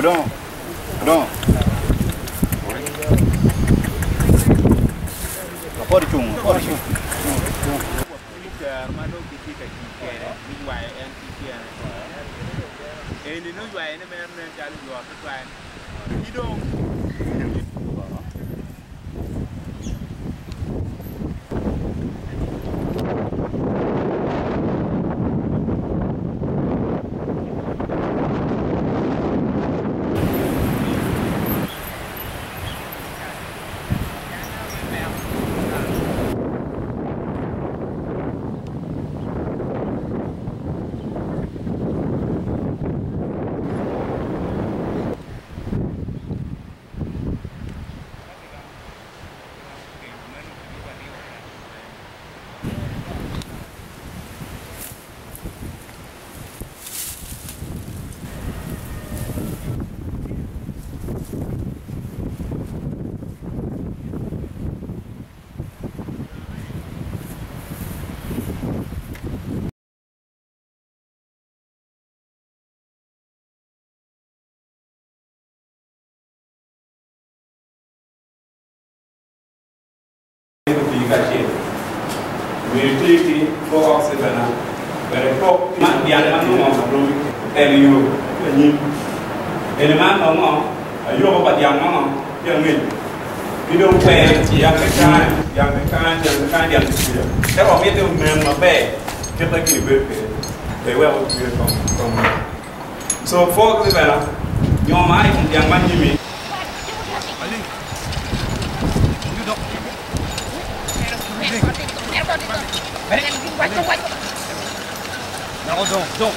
Perdón. Perdón. Por chung. Utility for oxygen, but a pop, man, the animal, and you, and a man, a yoga, but young mama, young men. You don't pay young kind, young kind, Tell me to remember bed, just like you will pay. They will from. So, for the better, your mind, young man, you mean. No, don't.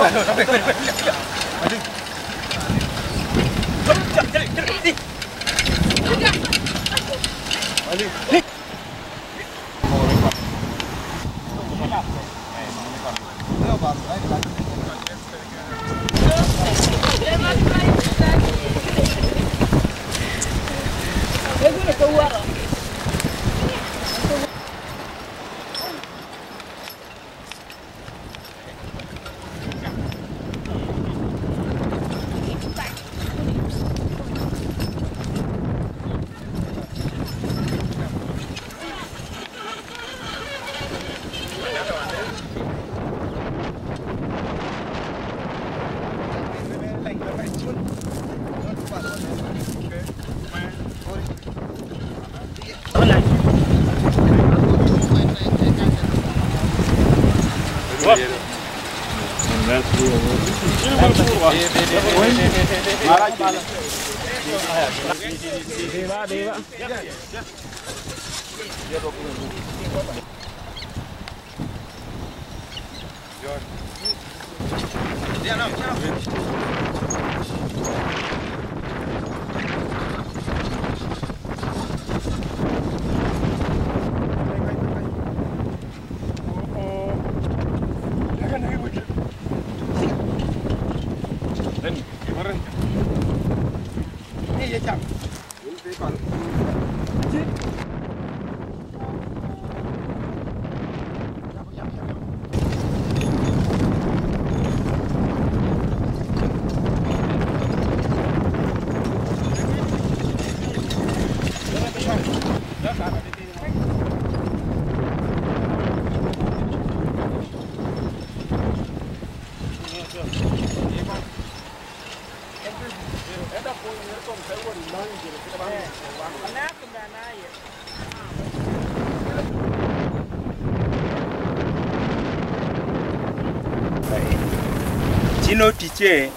Chino tiche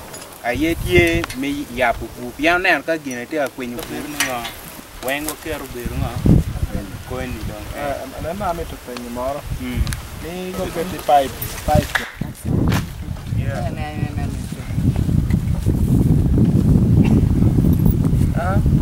ayeti me ya pupu piana ka gine te akwenyu nga wengo kero beru nga ko ni don na me to penyu moro ni go get the pipe yeah